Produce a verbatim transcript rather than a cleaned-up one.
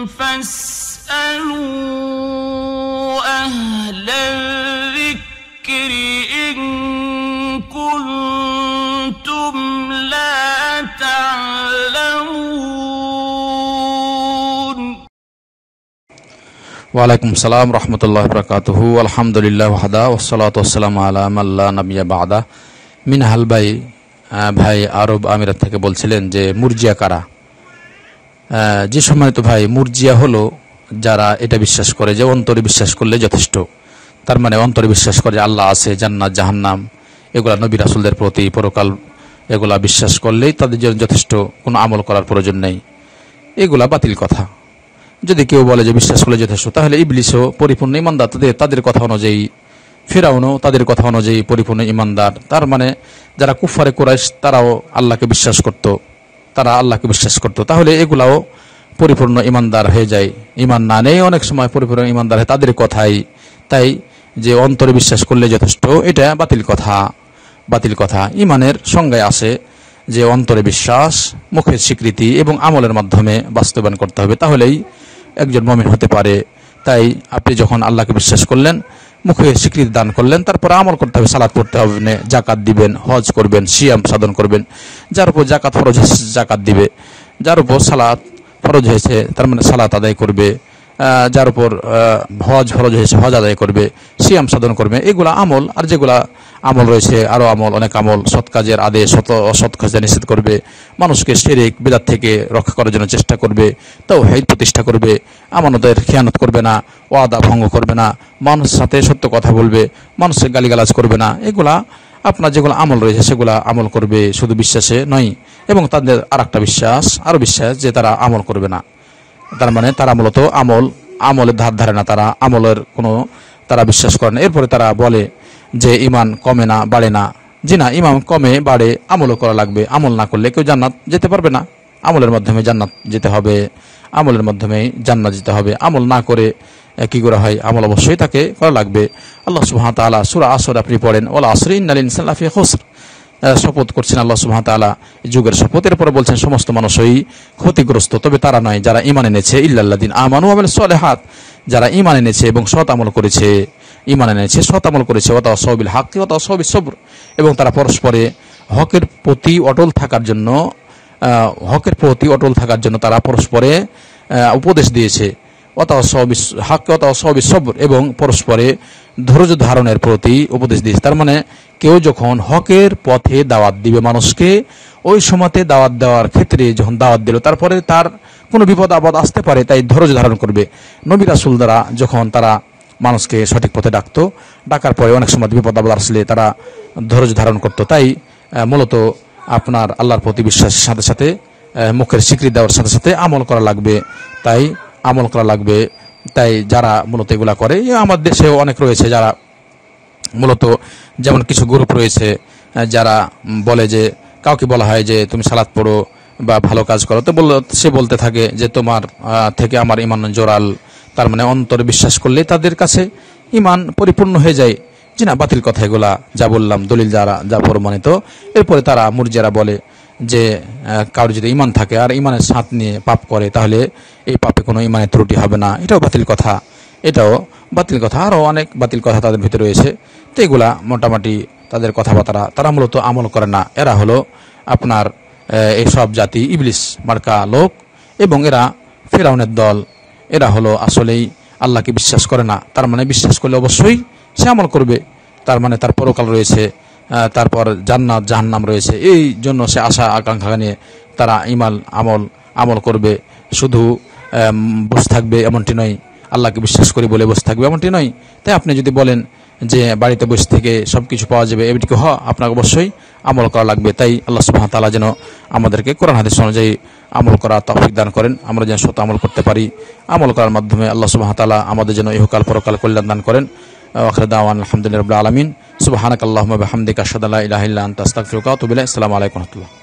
فاسألوا أهل الذكر إن كنتم لا تعلمون. ওয়ালাইকুম সালাম রহমতুল্লাহ বরকাতুহু। আলহামদুলিল্লাহ ওয়াহদা ওয়াসসালাতু ওয়াসসালামু আলা মান লা নাবিয়্যা বা'দা। মিনহাল ভাই ভাই আরব আমিরাত থেকে বলছিলেন যে মুরজিয়া কারা। যে সম্মানিত ভাই, মুরজিয়া হলো যারা এটা বিশ্বাস করে যে অন্তরে বিশ্বাস করলে যথেষ্ট। তার মানে অন্তরে বিশ্বাস করে যে আল্লাহ আছে, জান্নাত জাহান্নাম, এগুলা নবী রাসূলদের প্রতি, পরকাল, এগুলা বিশ্বাস করলেই তাদের জন্য যথেষ্ট, কোনো আমল করার প্রয়োজন নেই। এগুলা বাতিল কথা। যদি কেউ বলে যে বিশ্বাস করলে যথেষ্ট, তাহলে ইবলিসও পরিপূর্ণ ইমানদার। তাদের তাদের কথা অনুযায়ী ফিরআউনও তাদের কথা অনুযায়ী পরিপূর্ণ ইমানদার। তার মানে যারা কুফারে কুরাইশ তারাও আল্লাহকে বিশ্বাস করত, তারা আল্লাহকে বিশ্বাস করত, তাহলে এগুলাও পরিপূর্ণ ইমানদার হয়ে যায়। ইমান না নেই অনেক সময় পরিপূর্ণ ইমানদার হয় তাদের কথাই। তাই যে অন্তরে বিশ্বাস করলে যথেষ্ট, এটা বাতিল কথা, বাতিল কথা। ইমানের সংজ্ঞায় আসে যে অন্তরে বিশ্বাস, মুখের স্বীকৃতি এবং আমলের মাধ্যমে বাস্তবায়ন করতে হবে, তাহলেই একজন মুমিন হতে পারে। তাই আপনি যখন আল্লাহকে বিশ্বাস করলেন, মুখে স্বীকৃতি দান করলেন, তারপর আমল করতে হবে, সালাত পড়তে হবে, জাকাত দিবেন, হজ করবেন, সিয়াম সাধন করবেন। যার উপর জাকাত ফরজ হয়েছে জাকাত দিবে, যার উপর সালাত ফরজ হয়েছে তার মানে সালাত আদায় করবে, যার উপর হজ ফরজ হয়েছে হজ আদায় করবে, সিয়াম সাধন করবে। এগুলা আমল। আর যেগুলা আমল রয়েছে আরও আমল, অনেক আমল, সৎ কাজের আদেশ, অসৎ কাজে নিষেধ করবে, মানুষকে শিরক বিদআত থেকে রক্ষা করার জন্য চেষ্টা করবে, তাওহীদ প্রতিষ্ঠা করবে, আমানতের খেয়ানত করবে না, ওয়াদা ভঙ্গ করবে না, মানুষের সাথে সত্য কথা বলবে, মানুষের গালিগালাজ করবে না। এগুলা আপনার যেগুলো আমল রয়েছে সেগুলা আমল করবে, শুধু বিশ্বাসে নয়। এবং তাদের আর একটা বিশ্বাস, আরও বিশ্বাস যে তারা আমল করবে না। তার মানে তারা মূলত আমল আমলের ধার ধারে না, তারা আমলের কোনো তারা বিশ্বাস করে না। এরপরে তারা বলে যে ইমান কমে না, বাড়ে না। জি না, ইমান কমে বাড়ে, আমলও করা লাগবে। আমল না করলে কেউ জান্নাত যেতে পারবে না। আমলের মাধ্যমে জান্নাত যেতে হবে, আমলের মাধ্যমেই জান্নাত যেতে হবে। আমল না করে কি করা হয়? আমল অবশ্যই তাকে করা লাগবে। আল্লাহ সুবহানাহু ওয়া তাআলা সূরা আসর আপনি পড়েন, ওয়াল আসরি ইন্নাল ইনসানা লাফি খুসর, শপথ করছেন আল্লাহ সুবহানাহু ওয়া তাআলা যুগের শপথের পরে বলছেন সমস্ত মানুষই ক্ষতিগ্রস্ত, তবে তারা নয় যারা ঈমান এনেছে, ইল্লাল্লাযিনা আমানু ওয়া আমিলুস সলিহাত, যারা ঈমান এনেছে এবং সৎ আমল করেছে, ঈমান এনেছে সৎ আমল করেছে, ওয়া তাওয়াসাউ বিল হাক্কি ওয়া তাওয়াসাউ বিস সবর, এবং তারা পরস্পরে হকের প্রতি অটল থাকার জন্য হকের প্রতি অটল থাকার জন্য তারা পরস্পরে উপদেশ দিয়েছে, ওয়া তাওয়াসাউ বিস হাক্কি ওয়া তাওয়াসাউ বিস সবর, এবং পরস্পরে ধৈর্য ধারণের প্রতি উপদেশ দিয়েছে। তার মানে কেউ যখন হকের পথে দাওয়াত দিবে মানুষকে, ওই সময়তে দাওয়াত দেওয়ার ক্ষেত্রে যখন দাওয়াত দিল, তারপরে তার কোনো বিপদ আপদ আসতে পারে, তাই ধৈর্য ধারণ করবে। নবী রাসূল দ্বারা যখন তারা মানুষকে সঠিক পথে ডাকতো, ডাকার পরে অনেক সময় বিপদ আপদ আসলে তারা ধৈর্য ধারণ করতো। তাই মূলত আপনার আল্লাহর প্রতি বিশ্বাসের সাথে সাথে মুখের স্বীকৃতি দেওয়ার সাথে সাথে আমল করা লাগবে। তাই আমল করা লাগবে। তাই যারা মূলত এগুলা করে, আমার দেশেও অনেক রয়েছে যারা মূলত, যেমন কিছু গ্রুপ রয়েছে যারা বলে যে কাউকে বলা হয় যে তুমি সালাত পড়ো বা ভালো কাজ করো, তো বল সে বলতে থাকে যে তোমার থেকে আমার ইমান জোরাল। তার মানে অন্তরে বিশ্বাস করলে তাদের কাছে ইমান পরিপূর্ণ হয়ে যায়। জি না, বাতিল কথা এগুলা, যা বললাম দলিল যারা যা প্রমাণিত। এরপরে তারা মুরজিয়ারা বলে যে কারো যদি ইমান থাকে আর ইমানের সাথ নিয়ে পাপ করে, তাহলে এই পাপে কোনো ইমানের ত্রুটি হবে না। এটাও বাতিল কথা, এটাও বাতিল কথা। আরও অনেক বাতিল কথা তাদের ভিতরে রয়েছে। তো এগুলা মোটামুটি তাদের কথাবার্তা, তারা মূলত আমল করে না। এরা হলো আপনার এইসব জাতি ইবলিস মার্কা লোক, এবং এরা ফিরআউনের দল। এরা হলো আসলেই আল্লাহকে বিশ্বাস করে না। তার মানে বিশ্বাস করলে অবশ্যই সে আমল করবে, তার মানে তার পরকাল রয়েছে, তারপর জান্নাত জাহান্নাম রয়েছে, এই জন্য সে আশা আকাঙ্ক্ষা নিয়ে তারা ইমান আমল আমল করবে। শুধু বসে থাকবে এমনটি নয়, আল্লাহকে বিশ্বাস করি বলে বসে থাকবে এমনটি নয়। তাই আপনি যদি বলেন যে বাড়িতে বসে থেকে সব কিছু পাওয়া যাবে, এটিকে হ আপনাকে অবশ্যই আমল করা লাগবে। তাই আল্লাহ সুবহানাহু ওয়া তাআলা যেন আমাদেরকে কোরআন হাদিস অনুযায়ী আমল করা তৌফিক দান করেন, আমরা যেন সৎ আমল করতে পারি। আমল করার মাধ্যমে আল্লাহ সুবহানাহু ওয়া তাআলা আমাদের যেন ইহকাল পরকাল কল্যাণ দান করেন। আখির দাওয়ানা আলহামদুলিল্লাহি রাব্বিল আলামিন। সুবহানাকাল্লাহুম্মা ওয়া বিহামদিকা আশহাদু আল্লা ইলাহা ইল্লা আনতা আস্তাগফিরুকা ওয়া আতুবু ইলাইক। আসসালামু আলাইকুম ওয়া রাহমাতুল্লাহ।